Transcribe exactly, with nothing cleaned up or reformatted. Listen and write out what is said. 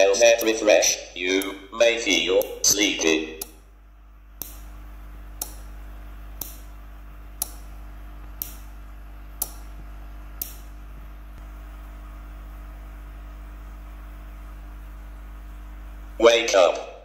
spell set refresh, you may feel sleepy. Wake up.